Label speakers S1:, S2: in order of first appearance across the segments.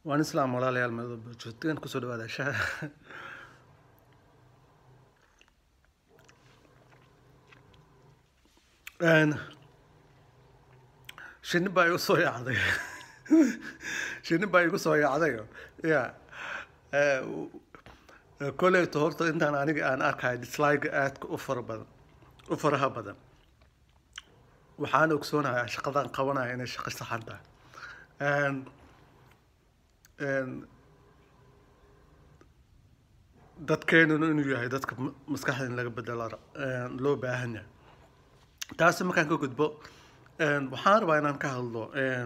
S1: waan islaam walaalayaal madoobe joogteen ku soo dhawaada shaah een shinni baa igu soo yaacday shinni baa igu soo yaacday ya koleyto horta intaan aniga aan arkay dislike aadka u faraha badan waxaan ogsoonahay shaqadan qabanaya inay shaqo saxan tahay dadkeenuna inuu yahay dadka maskaxda in laga bedelo loo baahan yahay taasi markaan ka gudbo waxaan rabaa inaan ka hadlo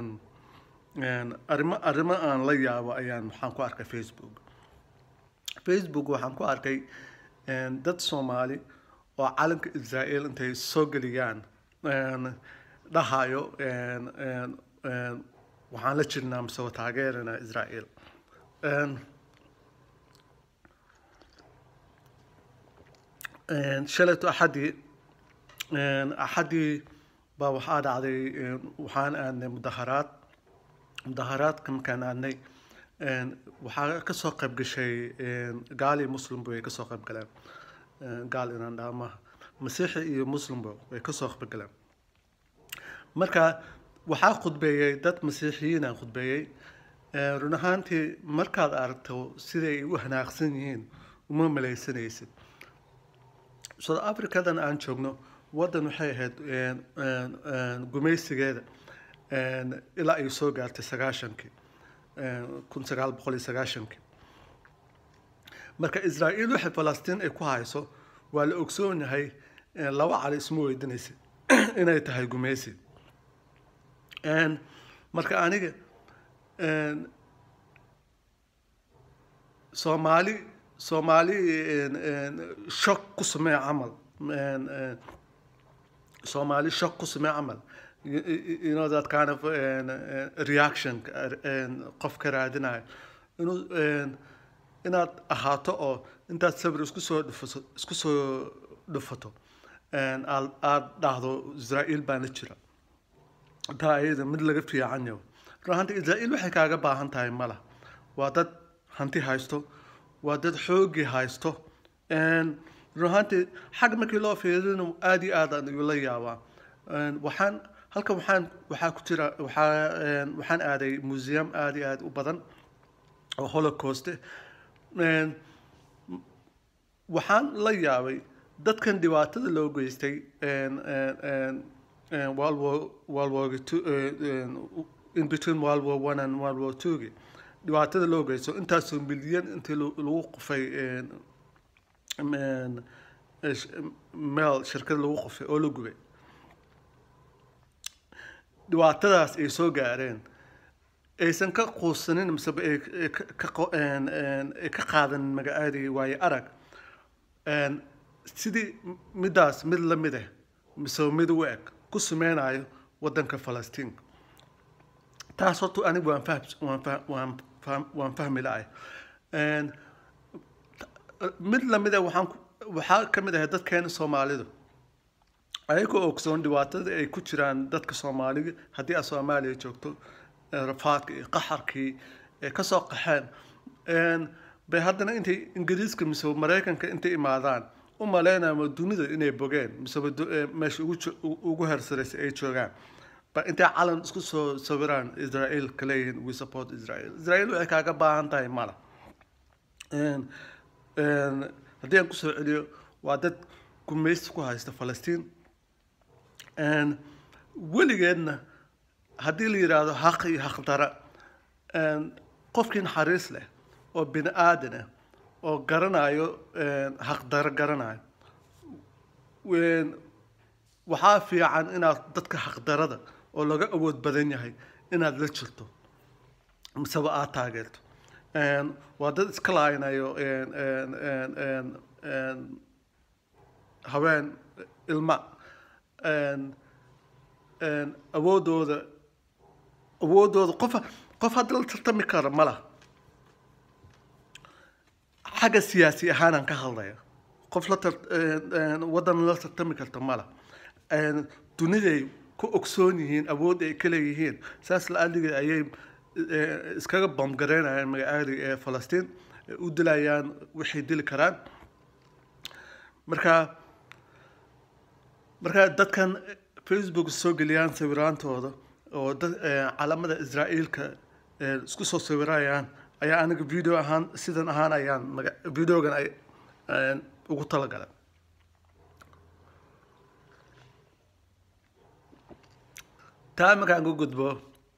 S1: arrimo aan la yaabo ayaan waxaan ku arkay facebook waxaan ku arkay dad Soomaali oo calanka Israel intay soo geliyaan dhahayo waxaan la jirnaa mise taageerana Israel shalayto axadii baa waxaa dhacday waxaan aadnay mudaharaad markaan aadnay waxaa ka soo qayb gashay gaal iyo muslim way ka soo qayb galeen gaal inaan dhaama masiixi iyo muslim way ka soo qayb galeen marka waxaa khudbeeyay dad masiixiyiin aan khudbeeyay run ahaantii markaad aragto siday u hanaaqsan yihiin uma malaysanaysid South Africadan aan joogno wadan waxay ahayd gumaysigeeda ilaa ay soo gaartay 1990 marka Israel waxay Palestine ay ku hayso waa la ogsoon yahay laba cali isma weydiinaysa inay tahay gumaysi marka aniga Somali shock ku samee camal Somali shock ku samee camal you know that kind of reaction qof ka raadinayo inaad ahaato oo intaad sabir isku soo dhufato aad dhahdo Israel baan la jira taa ayada mid laga fiican yahay runtii Israel waxay kaaga baahan tahay mala waa dad hanti haysto waa dad xoogi haysto runtii xag markii loo fiirino aad iyo aad aan la yaabaa waxaa ku jira waxaan aaday museum aad iyo aad u badan oo Holocaust waxaan la yaabay dadkan dhibaatada loo geystay World War II in between World War I and World War II dhibaatada loo geysto intaasoo milyan intii lagu qofay meel shirkad lagu qofay oo la gubay dhibaatadaas ay soo gaareen aysan ka quusanin mise ka qaadan magacaadii waaye arag sidii midaas mid la mid ah mise mid u eg ku sameynayo wadanka Palestine taas horta anigu waan fahmi lahay mid la mid ah waxaa ka mid ah dadkeena Soomaalidu ayagoo ogsoon dhibaatada ay ku jiraan dadka Soomaaliga haddii aad Soomaaliya joogto rafaadka iyo qaxarkii ka soo qaxeen bay haddana intay Ingiriiska mise Mareykanka intay imaadaan u maleynayaan dunida inay bogeen mise meesha ugu hersaraysa ay joogaan ba intay calan isku soo sawiraan Israel kaleeyin we support Israel waxay kaaga baahan tahay mala haddii aan ku soo celiyo waa dad gumaysi ku haysta Palestine weligeedna haddii la yiraahdo xaq iyo xaqdara qofkii naxariis leh oo bini aadan ah oo garanayo xaqdara garanayo waxaa fiican inaad dadka xaqdarada oo laga awood badan yahay inaad la jirto mise aad taageerto waa dad iska laaynayo haween ilma awoodooda qof hadda la tartami kara mala xagga siyaasi ahaan ka hadlaya qof wadan la tartami karta mala duniday ku ogsoon yihiin awood ay kale yihiin saas la adiga ayay iskaga bombgareynayaan magaalada ee Falastiin u dilayaan wixii dili karaan marka dadkan Facebook soo geliyaan sawiraantooda oo calamada Israa'iilka isku soo sawirayaan ayaa aniga video ahaan sidan ahaan ayaan videogan ay ugu talagalay taa markaan ugu gudbo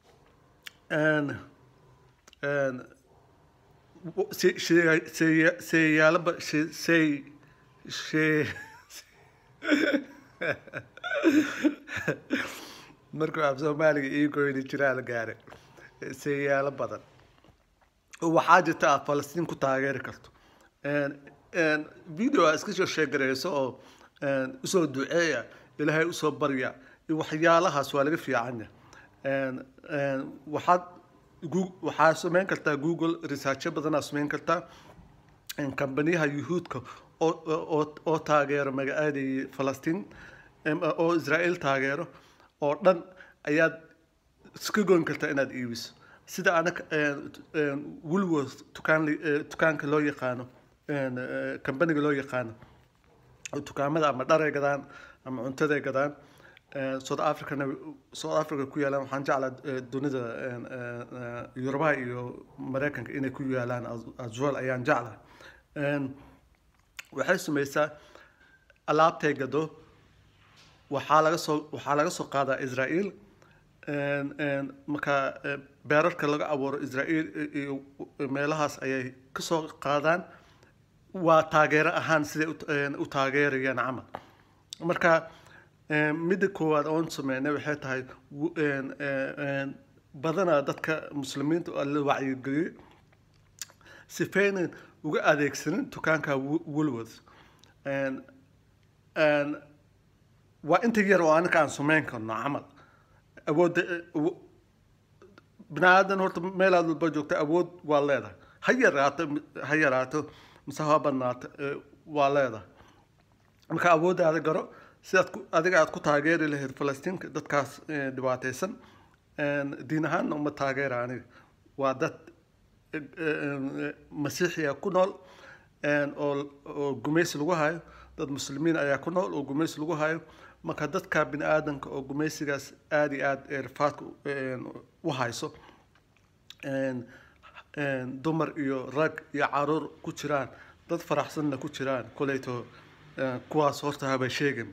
S1: markuu af Soomaaliga ii goyni jiraa la gaaray siyaalo badan waxaa jirta Falastiin ku taageeri karto video iska soo sheegareyso oo usoo duceeya Ilaahay usoo barya waxyaalahaas waa laga fiican waxaa sameyn kartaa Google research badan sameyn kartaa companyha yuhuudka oo taageero magaalada Falastiin oo Israa'iil taageero oo dhan ayaad iska goyn kartaa inaad iibiso sida anaka Woolworths dukaanka loo yaqaano companyga loo yaqaano dukaamada ama dhar ay gadaan ama cuntada ay gadaan South Africa ku yaalaan waxaan jeclaa dunida Yurubaa iyo Mareykanka inay ku yaalaan azwal ayaan jeclaa waxay samaysaa alaabtay gado waxaa laga soo qaadaa Israa'iil marka beerarka laga abuuro Israa'iil iyo meelahaas ayay ka soo qaadaan waa taageero ahaan siday u taageerayaan camal marka midda koowaad oon sameynay waxay tahay badanaa dadka muslimiinta la wacyigeliyo sifaynan uga adeegsanin dukaanka Woolworths waa inta yar oo anaka aan sameyn karno camal awood binaadam horta meel aad walba joogta awood waa leedahay ha yaraato mise ha badnaato waa leedahay marka awooddaada garo sidaad adiga aad ku taageeri lahayd Falastiinka dadkaas dhibaataysan diin ahaan uma taageera aniga waa dad masiixiya ku nool oo gumaysi lagu hayo dad muslimiin ayaa ku nool oo gumaysi lagu hayo marka dadka bini'aadanka oo gumaysigaas aad iyo aad rafaadka u hayso dumar iyo rag iyo caruur ku jiraan dad faraxsanna ku jiraan kolayto kuwaas horta haba sheegin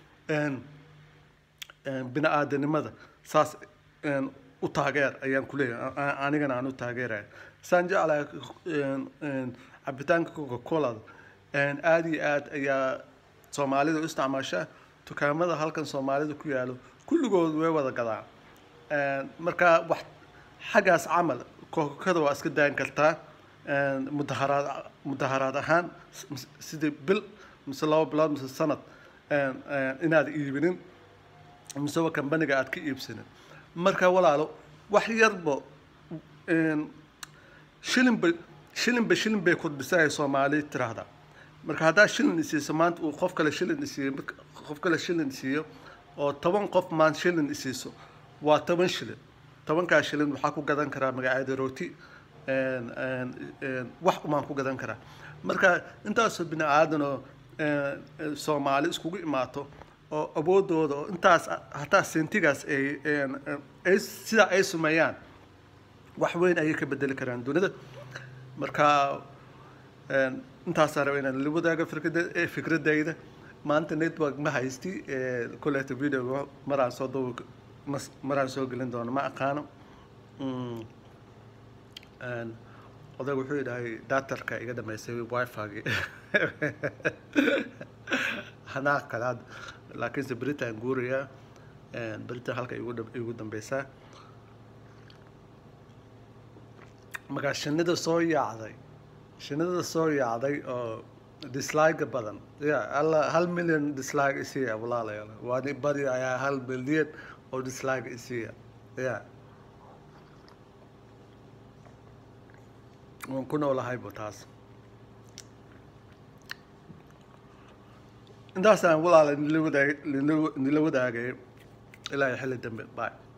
S1: bini'aadanimada saas u taageer ayaan ku leeyahay anigana aan u taageeraya saan jeclahay cabitaanka Coca-Cola aad iyo aad ayaa Soomaalida u isticmaashaa dukaamada halkan Soomaalida ku yaalo kulligood way wada gadaan marka wax xagaas camal Coca-Cola waa iska daayin kartaa mudaharaad ahaan sidii bil mise 2 bilood mise sanad inaad iibinin mise companyga aad ka iibsanin marka walaalo wax yarbo shilin bay ku dhisay Soomaali tiraahda marka hadaa shilin isiiso maanta uu qof kale shilin isiiyo oo 10 qof maan shilin isiiso waa 10 shilin 10 shilin waxaa ku gadan karaa magaalada rooti wax uma ku gadan karaa marka intaas bini'aadan oo Soomaali iskugu imaato oo awoodooda oo intaas hataa sentigaas ay sida ay sameeyaan wax weyn ay ka bedeli karaan dunida marka intaas aragay inaan la wadaago fikradayda maanta network ma haysti kulleeta video maraan soo gelin doono ma aqaano oday wuxuu yidhahay daatarka iga dhamaysay wifi-ga hanaaq kalaad laakiinse Britain guuriya Britain halka igu dambeysaa marka shinida soo yaacday oo dislike badan alla 1 million dislike isiya walaalayaal waani bari ayaa 1 billion oo dislike isiya waan ku noolahay botaas intaasaan walaalayaal nila wadaagay ilaa xilli dambe bye